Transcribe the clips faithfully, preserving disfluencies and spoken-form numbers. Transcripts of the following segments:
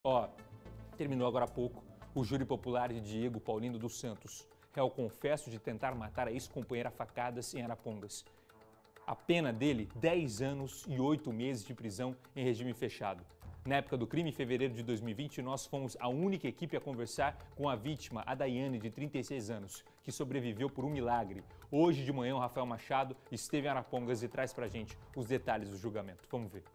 Ó, terminou agora há pouco o júri popular de Diego Paulino dos Santos, réu confesso de tentar matar a ex-companheira a facadas em Arapongas. A pena dele, dez anos e oito meses de prisão em regime fechado. Na época do crime, em fevereiro de dois mil e vinte, nós fomos a única equipe a conversar com a vítima, a Daiane, de trinta e seis anos, que sobreviveu por um milagre. Hoje de manhã, o Rafael Machado esteve em Arapongas e traz pra gente os detalhes do julgamento. Vamos ver.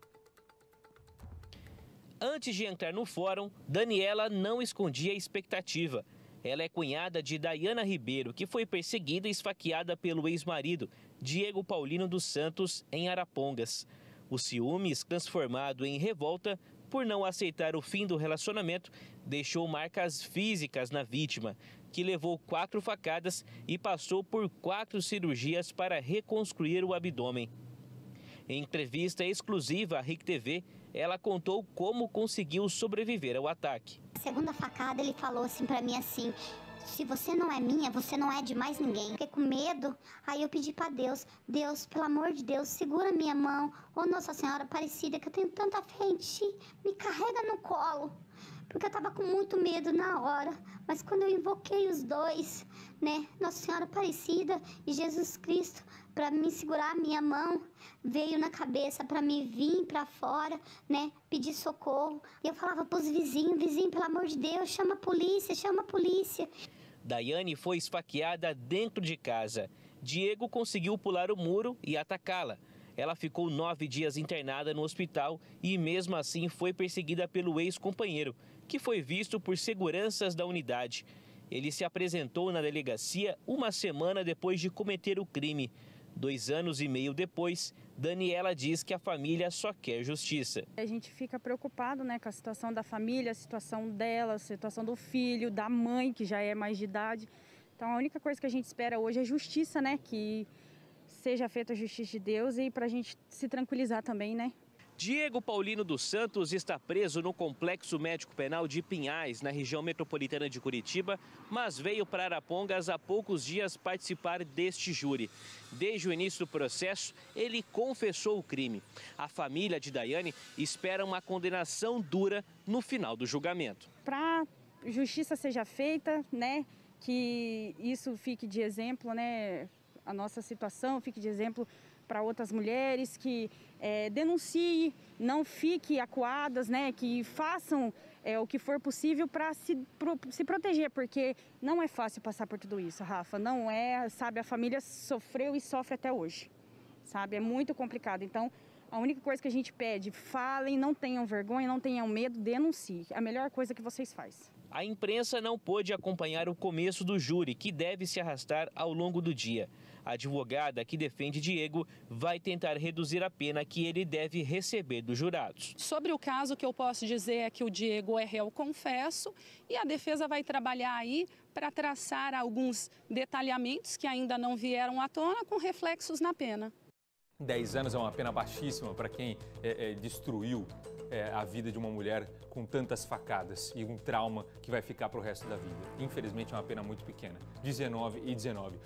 Antes de entrar no fórum, Daniela não escondia a expectativa. Ela é cunhada de Daiana Ribeiro, que foi perseguida e esfaqueada pelo ex-marido, Diego Paulino dos Santos, em Arapongas. O ciúmes, transformado em revolta por não aceitar o fim do relacionamento, deixou marcas físicas na vítima, que levou quatro facadas e passou por quatro cirurgias para reconstruir o abdômen. Em entrevista exclusiva à R I C T V, ela contou como conseguiu sobreviver ao ataque. A segunda facada, ele falou assim pra mim assim: se você não é minha, você não é de mais ninguém. Fiquei com medo, aí eu pedi pra Deus: Deus, pelo amor de Deus, segura minha mão. Ô Nossa Senhora Aparecida, que eu tenho tanta fé em ti, me carrega no colo. Porque eu tava com muito medo na hora, mas quando eu invoquei os dois, né, Nossa Senhora Aparecida e Jesus Cristo, para me segurar a minha mão, veio na cabeça para me vir para fora, né, pedir socorro. E eu falava pros vizinhos: vizinho, pelo amor de Deus, chama a polícia, chama a polícia. Daiane foi esfaqueada dentro de casa. Diego conseguiu pular o muro e atacá-la. Ela ficou nove dias internada no hospital e mesmo assim foi perseguida pelo ex-companheiro, que foi visto por seguranças da unidade. Ele se apresentou na delegacia uma semana depois de cometer o crime. Dois anos e meio depois, Daniela diz que a família só quer justiça. A gente fica preocupado, né, com a situação da família, a situação dela, a situação do filho, da mãe, que já é mais de idade. Então a única coisa que a gente espera hoje é justiça, né, que seja feita a justiça de Deus e para a gente se tranquilizar também, né? Diego Paulino dos Santos está preso no Complexo Médico Penal de Pinhais, na região metropolitana de Curitiba, mas veio para Arapongas há poucos dias participar deste júri. Desde o início do processo, ele confessou o crime. A família de Daiane espera uma condenação dura no final do julgamento. Para a justiça seja feita, né, que isso fique de exemplo, né, a nossa situação fique de exemplo para outras mulheres, que é, denunciem, não fiquem acuadas, né, que façam é, o que for possível para se, pro, se proteger, porque não é fácil passar por tudo isso, Rafa, não é, sabe, a família sofreu e sofre até hoje, sabe, é muito complicado. Então, a única coisa que a gente pede: falem, não tenham vergonha, não tenham medo, denunciem, a melhor coisa que vocês fazem. A imprensa não pôde acompanhar o começo do júri, que deve se arrastar ao longo do dia. A advogada que defende Diego vai tentar reduzir a pena que ele deve receber dos jurados. Sobre o caso, o que eu posso dizer é que o Diego é réu confesso e a defesa vai trabalhar aí para traçar alguns detalhamentos que ainda não vieram à tona com reflexos na pena. dez anos é uma pena baixíssima para quem é, é, destruiu é, a vida de uma mulher com tantas facadas e um trauma que vai ficar para o resto da vida. Infelizmente é uma pena muito pequena, dezenove e dezenove.